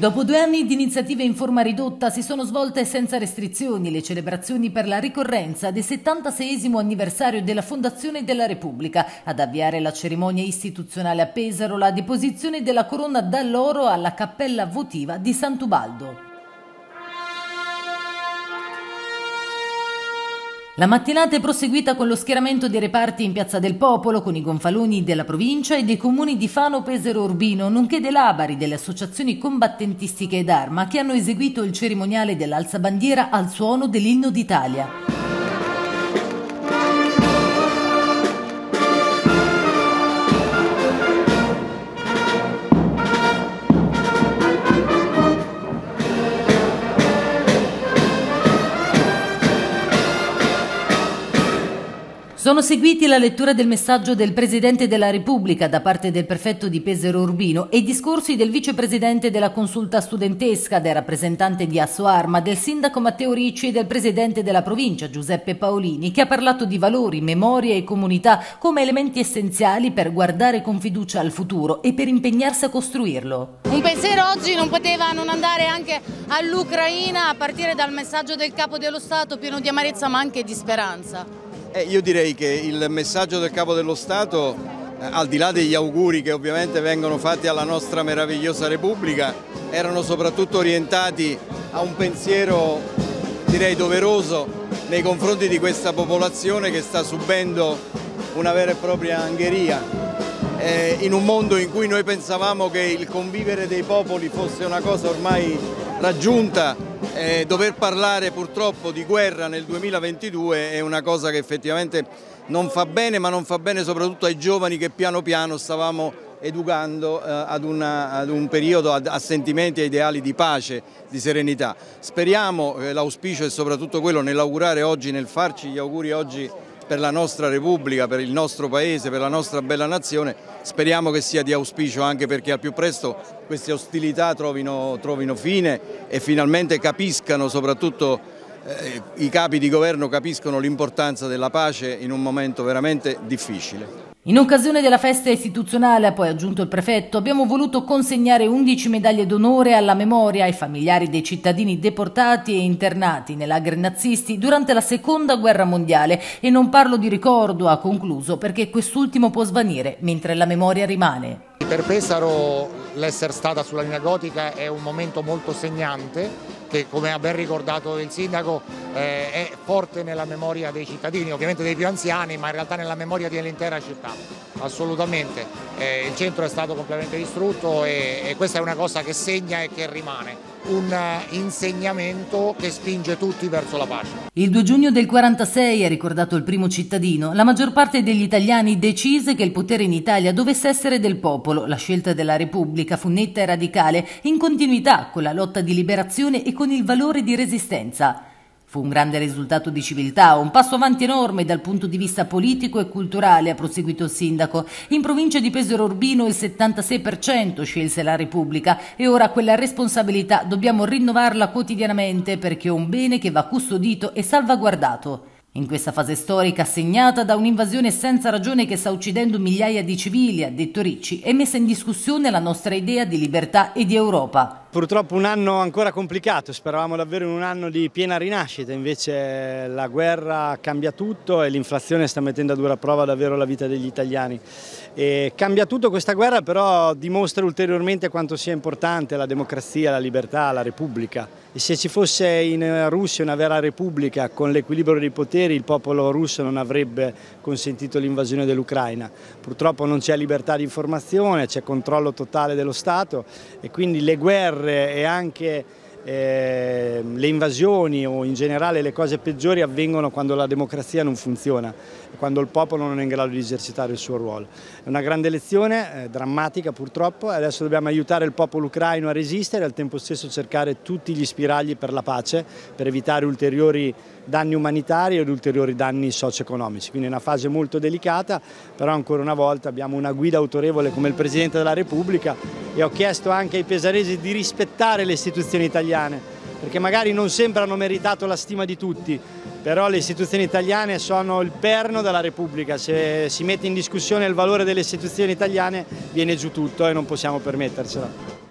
Dopo 2 anni di iniziative in forma ridotta si sono svolte senza restrizioni le celebrazioni per la ricorrenza del 76esimo anniversario della Fondazione della Repubblica. Ad avviare la cerimonia istituzionale a Pesaro la deposizione della corona d'alloro alla cappella votiva di Sant'Ubaldo. La mattinata è proseguita con lo schieramento dei reparti in Piazza del Popolo con i gonfaloni della provincia e dei comuni di Fano, Pesaro e Urbino, nonché dei labari delle associazioni combattentistiche ed Arma che hanno eseguito il cerimoniale dell'alzabandiera al suono dell'Inno d'Italia. Sono seguiti la lettura del messaggio del Presidente della Repubblica da parte del prefetto di Pesaro Urbino e i discorsi del vicepresidente della consulta studentesca, del rappresentante di Asso Arma, del sindaco Matteo Ricci e del presidente della provincia Giuseppe Paolini, che ha parlato di valori, memoria e comunità come elementi essenziali per guardare con fiducia al futuro e per impegnarsi a costruirlo. Un pensiero oggi non poteva non andare anche all'Ucraina, a partire dal messaggio del Capo dello Stato pieno di amarezza ma anche di speranza. Io direi che il messaggio del Capo dello Stato, al di là degli auguri che ovviamente vengono fatti alla nostra meravigliosa Repubblica, erano soprattutto orientati a un pensiero, direi, doveroso nei confronti di questa popolazione che sta subendo una vera e propria angheria. In un mondo in cui noi pensavamo che il convivere dei popoli fosse una cosa ormai raggiunta, dover parlare purtroppo di guerra nel 2022 è una cosa che effettivamente non fa bene, ma non fa bene soprattutto ai giovani che piano piano stavamo educando ad un periodo, a sentimenti e ideali di pace, di serenità. Speriamo, l'auspicio è soprattutto quello nell'augurare oggi, nel farci gli auguri oggi per la nostra Repubblica, per il nostro Paese, per la nostra bella nazione, speriamo che sia di auspicio anche perché al più presto queste ostilità trovino fine e finalmente capiscano, soprattutto i capi di governo capiscono l'importanza della pace in un momento veramente difficile. In occasione della festa istituzionale, ha poi aggiunto il prefetto, abbiamo voluto consegnare 11 medaglie d'onore alla memoria ai familiari dei cittadini deportati e internati nei lager nazisti durante la Seconda Guerra Mondiale e non parlo di ricordo, ha concluso, perché quest'ultimo può svanire mentre la memoria rimane. Per Pesaro l'essere stata sulla linea gotica è un momento molto segnante che, come ha ben ricordato il sindaco, è forte nella memoria dei cittadini, ovviamente dei più anziani, ma in realtà nella memoria dell'intera città. Assolutamente, il centro è stato completamente distrutto e questa è una cosa che segna e che rimane. Un insegnamento che spinge tutti verso la pace. Il 2 giugno del 46, ha ricordato il primo cittadino, la maggior parte degli italiani decise che il potere in Italia dovesse essere del popolo. La scelta della Repubblica fu netta e radicale, in continuità con la lotta di liberazione e con il valore di resistenza. Fu un grande risultato di civiltà, un passo avanti enorme dal punto di vista politico e culturale, ha proseguito il sindaco. In provincia di Pesaro Urbino il 76% scelse la Repubblica e ora quella responsabilità dobbiamo rinnovarla quotidianamente perché è un bene che va custodito e salvaguardato. In questa fase storica segnata da un'invasione senza ragione che sta uccidendo migliaia di civili, ha detto Ricci, è messa in discussione la nostra idea di libertà e di Europa. Purtroppo un anno ancora complicato, speravamo davvero in un anno di piena rinascita, invece la guerra cambia tutto e l'inflazione sta mettendo a dura prova davvero la vita degli italiani. E cambia tutto questa guerra, però dimostra ulteriormente quanto sia importante la democrazia, la libertà, la Repubblica. E se ci fosse in Russia una vera Repubblica con l'equilibrio dei poteri, il popolo russo non avrebbe consentito l'invasione dell'Ucraina. Purtroppo non c'è libertà di informazione, c'è controllo totale dello Stato e quindi le guerre e anche le invasioni o in generale le cose peggiori avvengono quando la democrazia non funziona, quando il popolo non è in grado di esercitare il suo ruolo. È una grande lezione, drammatica purtroppo, e adesso dobbiamo aiutare il popolo ucraino a resistere e al tempo stesso cercare tutti gli spiragli per la pace, per evitare ulteriori danni umanitari ed ulteriori danni socio-economici. Quindi è una fase molto delicata, però ancora una volta abbiamo una guida autorevole come il Presidente della Repubblica e ho chiesto anche ai pesaresi di rispettare le istituzioni italiane, perché magari non sempre hanno meritato la stima di tutti, però le istituzioni italiane sono il perno della Repubblica. Se si mette in discussione il valore delle istituzioni italiane viene giù tutto e non possiamo permettercelo.